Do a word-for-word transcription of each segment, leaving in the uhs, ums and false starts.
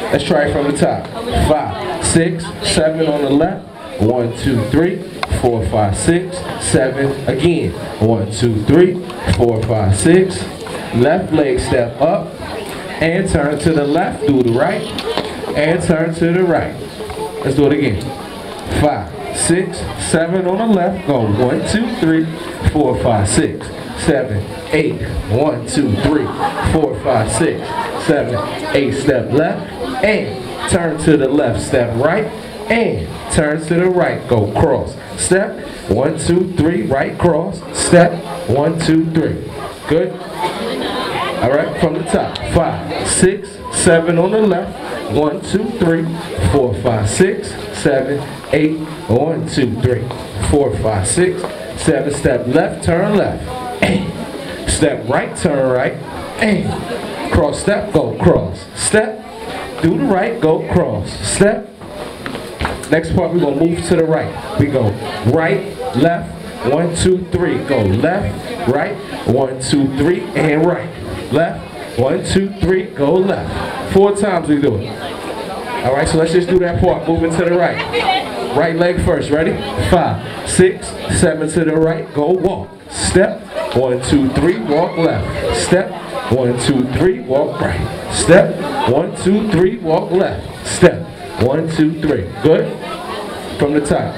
Let's try it from the top. Five, six, seven on the left. One, two, three, four, five, six, seven. Again. One, two, three, four, five, six. Left leg step up and turn to the left. Do the right and turn to the right. Let's do it again. Five, six, seven on the left. Go. One, two, three, four, five, six, seven, eight. One, two, three, four, five, six, seven, eight. Step left and turn to the left. Step right and turn to the right. Go cross. Step. One, two, three. Right cross. Step. One, two, three. Good. All right. From the top. Five, six, seven on the left. One, two, three, four, five, six, seven, eight. One, two, three, four, five, six, seven. Step left, turn left. And step right, turn right. And cross step, go cross. Step, do the right, go cross. Step. Next part, we're gonna move to the right. We go right, left, one, two, three. Go left, right, one, two, three, and right. Left, one, two, three, go left. Four times we do it. All right, so let's just do that part. Moving to the right. Right leg first, ready? Five, six, seven to the right, go walk. Step, one, two, three, walk left. Step, one, two, three, walk right. Step, one, two, three, walk left. Step, one, two, three. Good? From the top.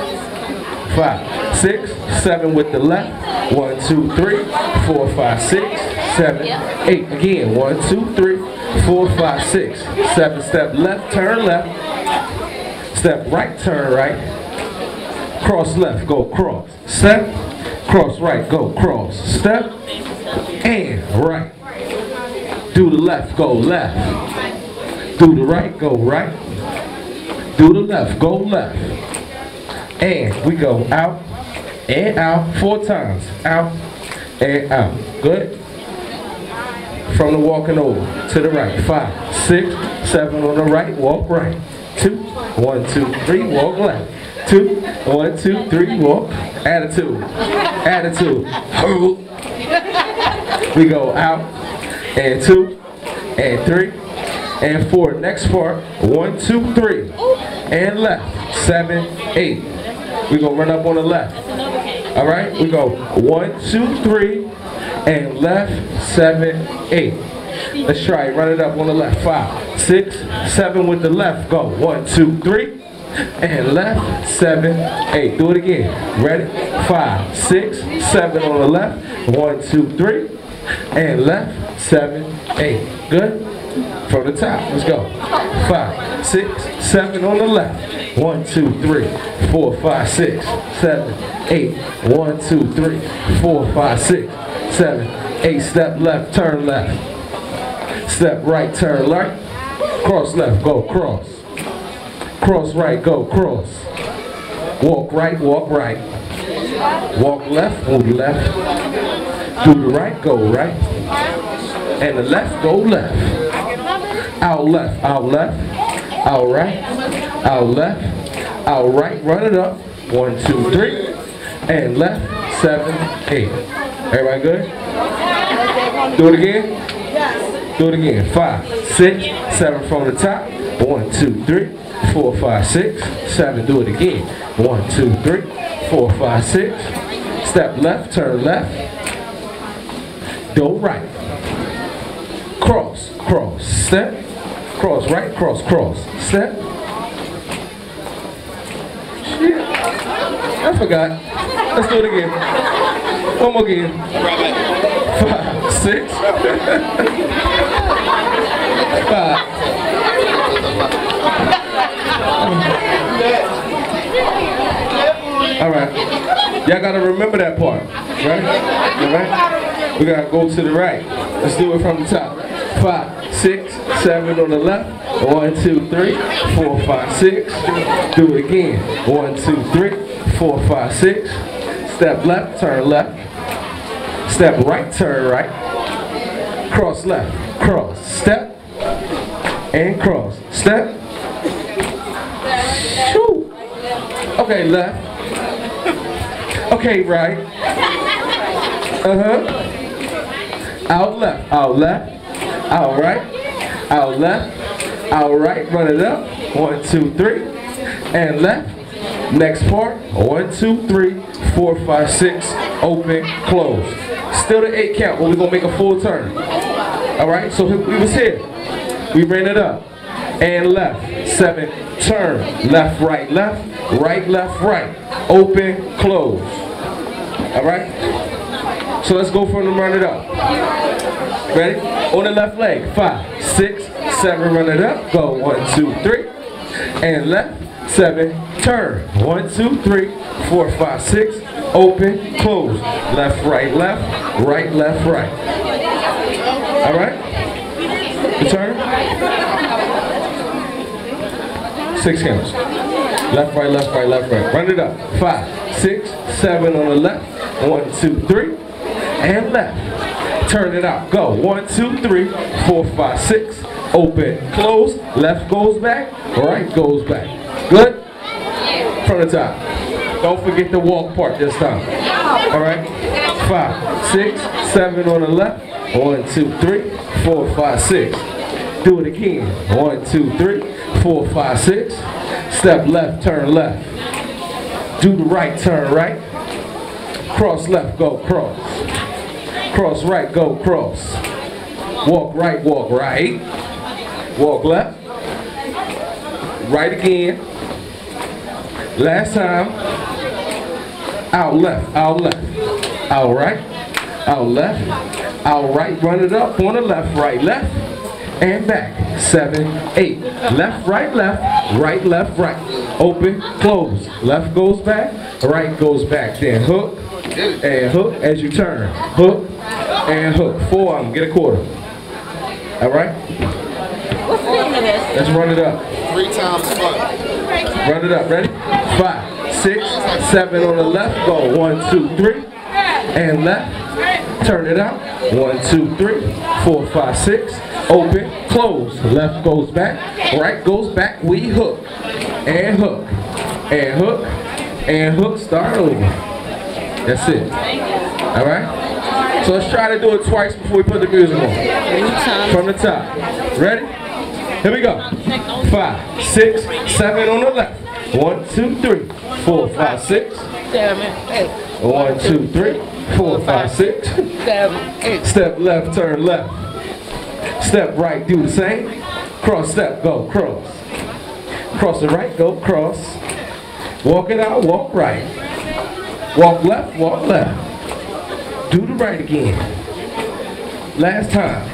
Five, six, seven with the left. One, two, three, four, five, six, seven, eight. Again, one, two, three, four, five, six, seven. Step left, turn left. Step right, turn right. Cross left, go cross. Step, cross right, go cross. Step, and right. Do the left, go left. Do the right, go right. Do the left, go left. And we go out and out four times. Out and out. Good? From the walking over to the right. Five, six, seven on the right, walk right. Two, one, two, three, walk left. Two, one, two, three, walk. Attitude. Attitude. We go out and two and three and four. Next part. One, two, three. And left. Seven, eight. We're going to run up on the left. All right? We go one, two, three, and left, seven, eight. Let's try it. Run it up on the left. Five, six, seven with the left. Go. One, two, three, and left, seven, eight. Do it again. Ready? Five, six, seven on the left. One, two, three, and left, seven, eight. Good? From the top. Let's go. Five, six, seven on the left. One, two, three, four, five, six, seven, eight. One, two, three, four, five, six, seven, eight. Step left, turn left. Step right, turn right. Cross left, go cross. Cross right, go cross. Walk right, walk right. Walk left, move left. Do the right, go right. And the left, go left. Out left, out left. Out right, out left, out right, run it up. One, two, three, and left, seven, eight. Everybody good? Do it again? Do it again. Five, six, seven from the top. One, two, three, four, five, six, seven. Do it again. One, two, three, four, five, six. Step left, turn left. Go right. Cross, cross, step. Cross, right, cross, cross. Step. Shit. I forgot. Let's do it again. One more again. Five, six. Five. All right. Y'all gotta remember that part, right? All right. We gotta go to the right. Let's do it from the top. Five, six, seven on the left. One, two, three, four, five, six. Do it again. One, two, three, four, five, six. Step left, turn left. Step right, turn right. Cross left, cross. Step and cross. Step. Shoo. Okay, left. Okay, right. Uh-huh. Out left, out left. Out right, out left, Out right, run it up. One, two, three. And left. Next part. One, two, three, four, five, six. Open, close. Still the eight count, but we're gonna make a full turn. All right, so we was here. We ran it up. And left. Seven, turn. Left, right, left. Right, left, right. Open, close. All right? So let's go from the run it up. Ready? On the left leg. Five, six, seven, run it up. Go. One, two, three. And left. Seven, turn. One, two, three, four, five, six. Open, close. Left, right, left. Right, left, right. All right? The turn. Six counts. Left, right, left, right, left, right. Run it up. Five, six, seven on the left. One, two, three. And left. Turn it out. Go. One, two, three, four, five, six. Open, close. Left goes back. Right goes back. Good? From the top. Don't forget the walk part this time. All right? Five, six, seven on the left. One, two, three, four, five, six. Do it again. One, two, three, four, five, six. Step left, turn left. Do the right, turn right. Cross left, go cross. Cross right, go cross. Walk right, walk right. Walk left. Right again. Last time. Out left, out left. Out right, out left. Out right, run it up on the left, right, left. And back. Seven, eight. Left, right, left. Right, left, right. Open, close. Left goes back. Right goes back. Then hook and hook as you turn. Hook and hook. Four of them. Get a quarter. All right? Let's run it up. Three times fun. Run it up. Ready? Five, six, seven on the left. Go. One, two, three. And left. Turn it out. One, two, three, four, five, six. Open, close. Left goes back. Right goes back. We hook. And hook. And hook. And hook. Start over. That's it. Alright? So let's try to do it twice before we put the music on. From the top. Ready? Here we go. Five, six, seven on the left. One, two, three, four, five, six. One, two, three, four, five, six. Step left, turn left. Step right, do the same. Cross step, go cross. Cross the right, go cross. Walk it out, walk right. Walk left, walk left. Do the right again. Last time.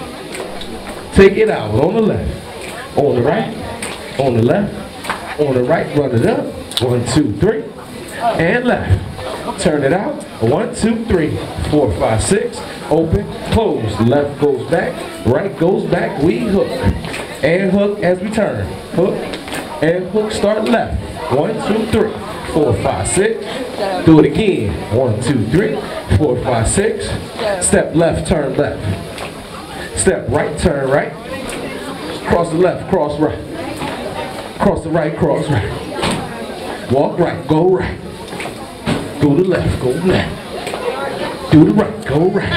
Take it out on the left. On the right. On the left. On the right, run it up. One, two, three. And left. Turn it out. One, two, three, four, five, six. Open, close. Left goes back. Right goes back. We hook. And hook as we turn. Hook. And hook. Start left. One, two, three, four, five, six. Do it again. One, two, three, four, five, six. Step left, turn left. Step right, turn right. Cross the left, cross right. Cross the right, cross right. Walk right, go right. Go to left, go left. Do the right, go right.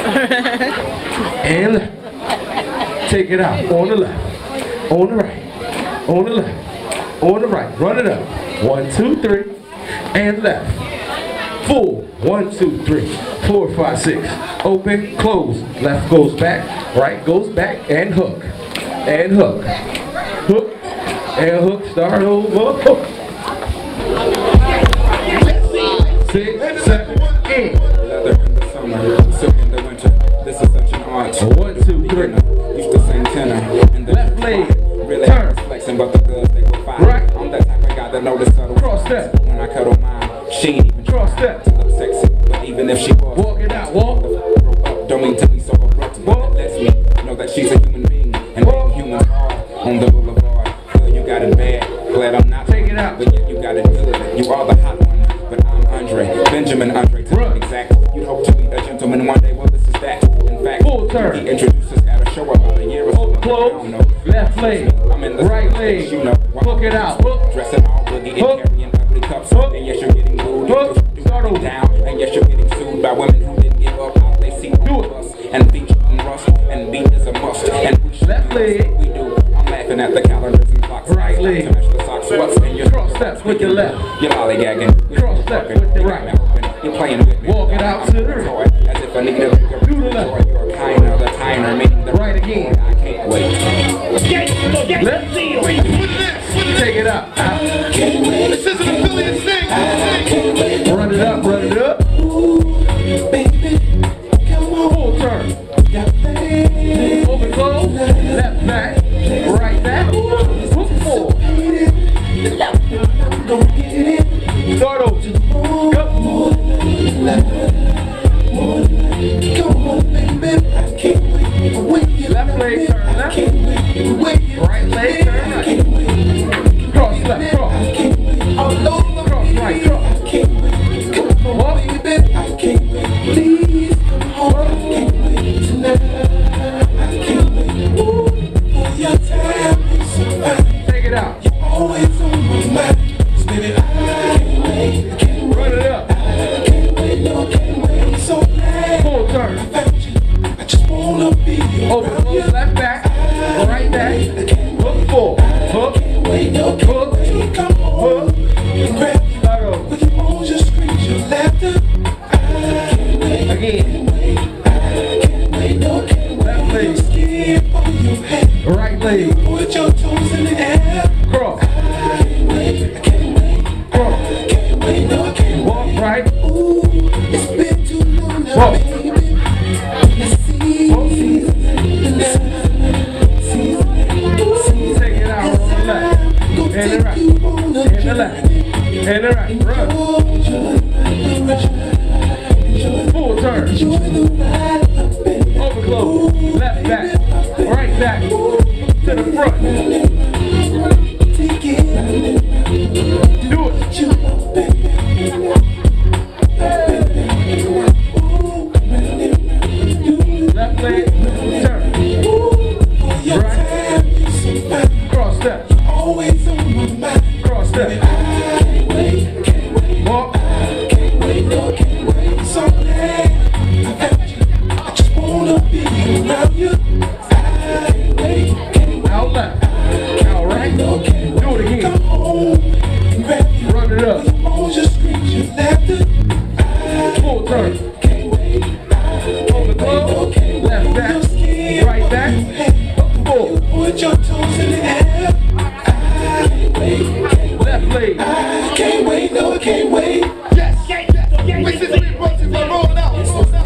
And left. Take it out, on the left. On the right. On the left. On the right, run it up. One, two, three. And left. Full. One, two, three, four, five, six. Open, close. Left goes back. Right goes back. And hook. And hook. Hook. And hook. Start over. Hook. Six, seven, eight. Leather in the summer, silk in the winter. This is such an art. One, two, three. Used to sing tenor. In the left leg. Really Turn. Flexing, but the girls they were fine. Right. I'm that type of guy that notice subtle. Cross step. When I cuddle mine, she ain't even Cross step. to look sexy. But even if she was, Walk it out. Walk. don't mean to be so abrupt. But it lets me know that she's a human being. And being human hard on the boulevard. Girl, you got it bad. Glad I'm not. Take it out. But yet you got it good. You are the hot one. But I'm Andre. Benjamin Andre to be exact. You'd hope to be a gentleman one day. Well, this is that. In fact, full turn. He introduced us at a show about a year or so. Close. Left leg. I'm in the Right leg. You know, Hook it out. Hook. Dressing all boogie and Hook. carrying ugly cups. Hook. And yes, you're getting booed. Hook. Start over. Down. And yes, you're getting sued by women who didn't give up. How they see Do it. us and feature and rust. And beat is a must. And we should Left leg. we do. I'm laughing left. You're lollygagging. Cross left with the right. You're playing with me. Walk it out to the right. As if I need a bigger Do the left. You're a kind of a tiner, meaning the Right again. I can't wait. Left. Take it up. Out. This is an affiliate thing. Run it up, run it up. Full turn. Open close. Left back. Right back. Hook forward. Start over. Go. Left leg turn left. Right leg turn right. Cross left, cross. Cross right, cross. Take it out. Run it up. Full turn. Over close, left back, right back, hook forward, hook, hook, hook, start over. Again. Left leg, right leg, cross, cross, walk right, walk. And the right, and the left, and the right, run. Full turn. Over close, left back, right back, to the front. Do it. Left leg, turn. Right, cross step. Cross step. Walk. Out left. Out right. Do it again. Run it up. Full turn. On the club. Left back. Right back. Up forward. Put your toes in the air. Left leg. I can't wait, no, I can't wait. Yes, yes, yes. Wait, since we broke it, we're rolling out.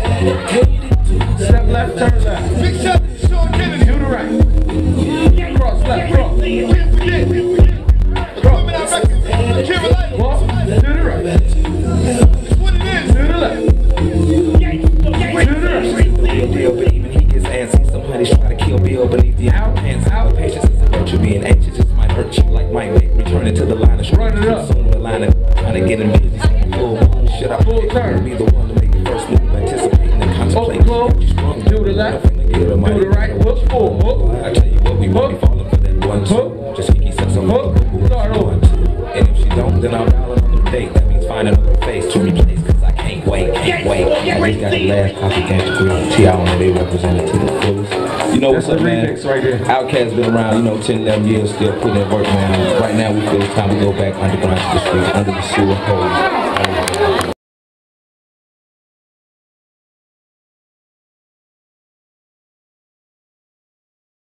Step left, turn left. Big shot to Sean Kennedy. Do the right. Cross left, cross. Can't forget, can't forget. Equipment out records. Carolina. Walk to the right. That's what it is. To the left. To the right. Bill, but even he gets antsy. Some honeys try to kill Bill beneath the out pants. Out patience is a virtue. Being anxious just might hurt you like Mike Nick. Returning to the line of Run it up. Soon the line of trying to get him busy. Full moon. Should I Full turn. be the one to make the first move? Anticipating and contemplating. Open close. Do the left. Do the right. Hook forward. Hook. I tell you what, we won't be falling for that one two. Just Kiki said something. Hook. Start over. And if she don't, then I'll dial another date. That means find another face to replace. Cause I can't wait, can't wait. I just got the last copy gangster crew. T I when they represented to the fullest. You know what's That's up, a man? remix right there. Outkast been around, you know, ten, eleven years, still putting in work, man. Right now we feel it's time to go back underground to the streets, under the sewer hole.